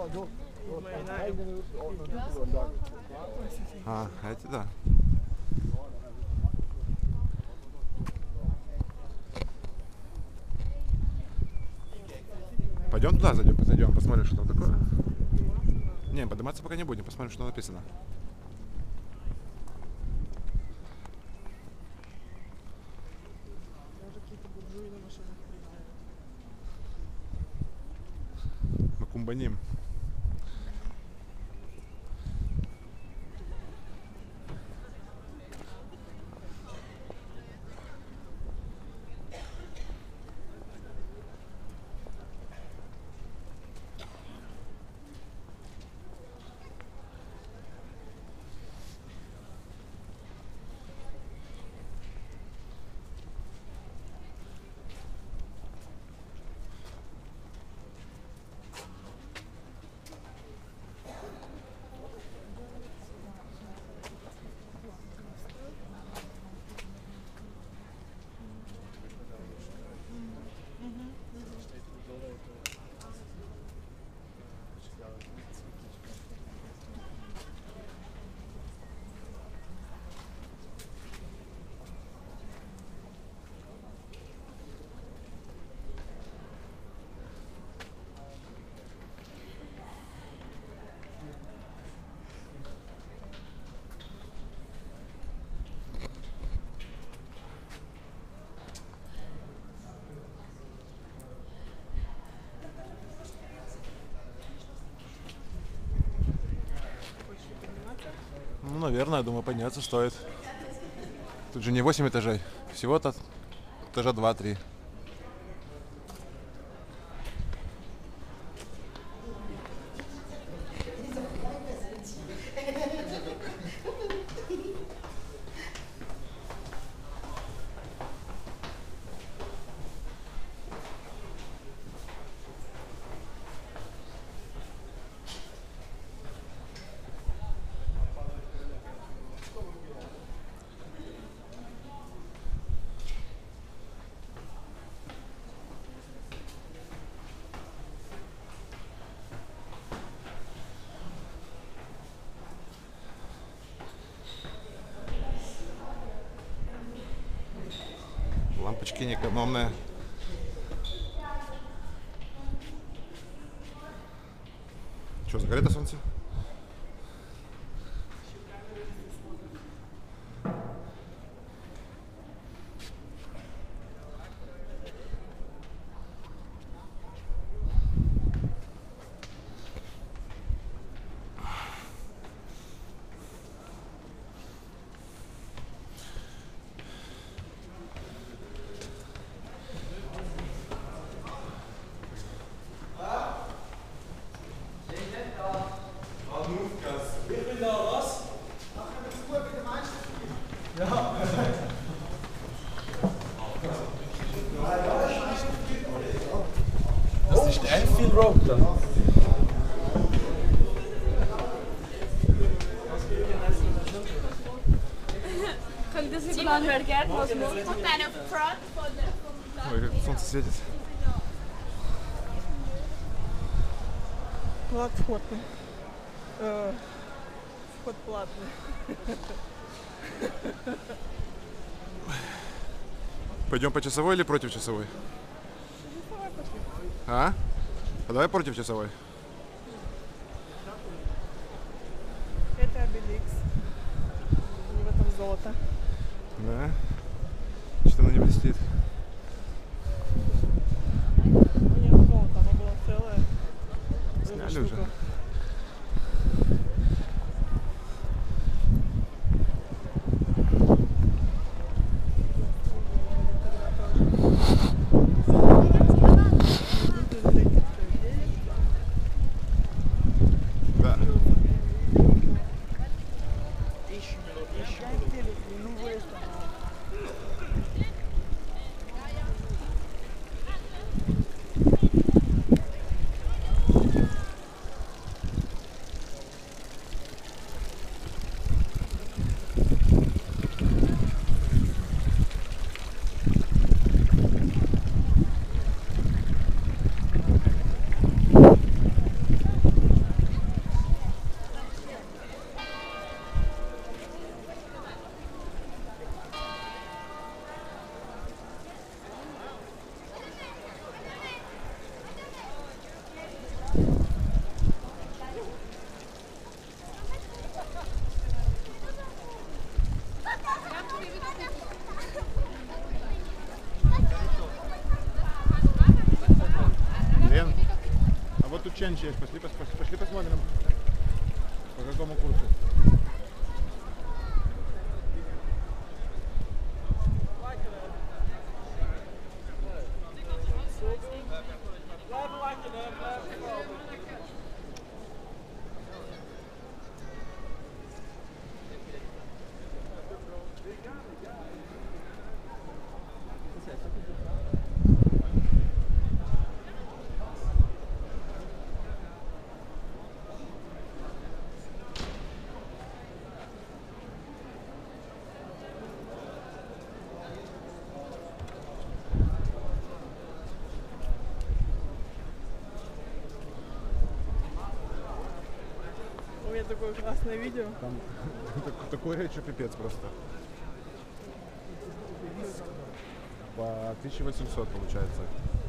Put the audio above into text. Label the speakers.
Speaker 1: А, эти да. Пойдем туда, зайдем, посмотрим, что там такое. Не, подниматься пока не будем, посмотрим, что написано. Макумбаним. Ну, наверное, я думаю, подняться стоит. Тут же не 8 этажей, всего-то этажа 2-3. Лампочки неэкономные. Что, загорит на солнце?
Speaker 2: Das ist Enfield Road dann.
Speaker 1: Ой, как солнце светит.
Speaker 3: Вход платный. Вход платный.
Speaker 1: Пойдем по часовой или против часовой? А? А давай против часовой.
Speaker 3: Это Обеликс. В этом золото.
Speaker 1: Да? Что оно не блестит?
Speaker 3: Ну нет золота, оно было целое.
Speaker 1: Сняли уже. Да.
Speaker 4: Лен, а вот тут ченч есть, пошли посмотрим. По какому курсу?
Speaker 3: У меня такое классное видео.
Speaker 4: Там такой что пипец просто. По 1800 получается.